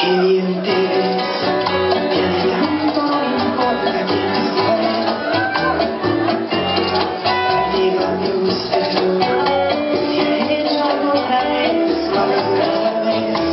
Qué bien te ves, que de tanto no importa quién fue. Dígame usted, si ha hecho alguna vez alguna vez